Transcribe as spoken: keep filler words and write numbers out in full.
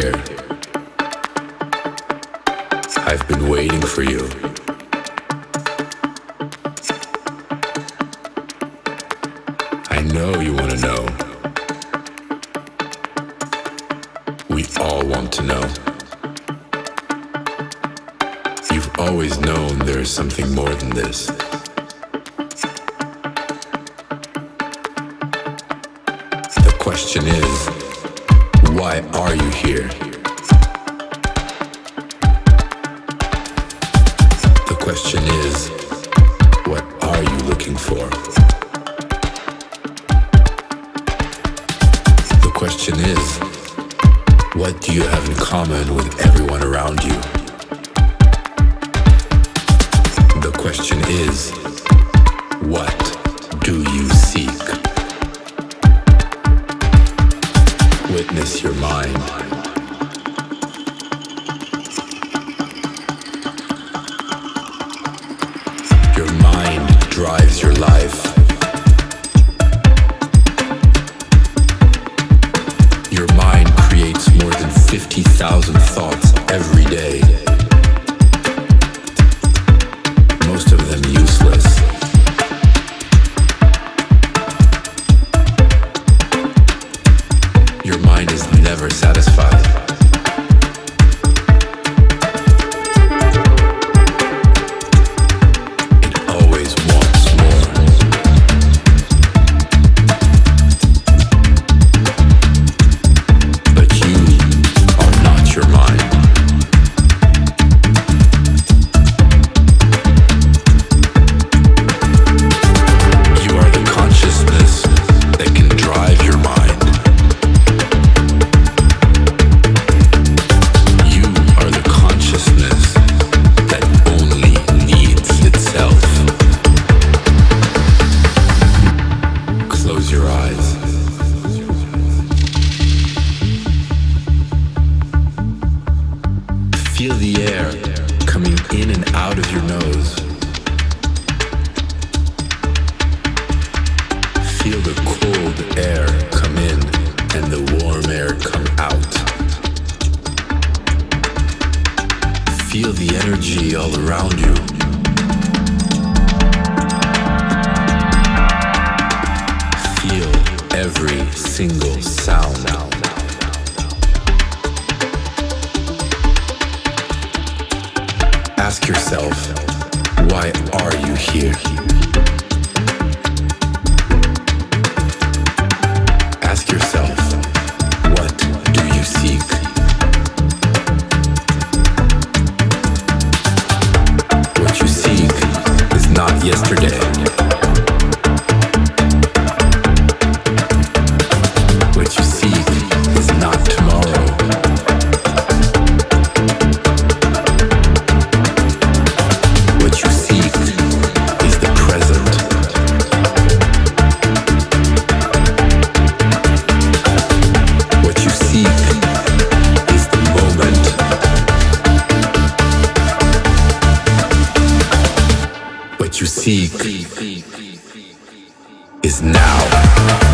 here. I've been waiting for you. I know you want to know. We all want to know. You've always known there's something more than this. The question is, why are you here? The question is, what are you looking for? The question is, what do you have in common with everyone around you? The question is, what do you seek? Witness your mind. Your mind drives your life. Your mind creates more than fifty thousand thoughts every day. Most of them useless. Your mind is never satisfied. It always wants more. But you are not your mind. You are the consciousness that can drive your mind. You are the consciousness that only needs itself. Close your eyes. Feel the air coming in and out of your nose. Feel the cold air come in and the warm air come out. Feel the energy all around you. Feel every single sound. Ask yourself, why are you here? Ask yourself, what do you seek? What you seek is not yesterday. What you seek is not tomorrow. What you seek is the present. What you seek is the moment. What you seek is now.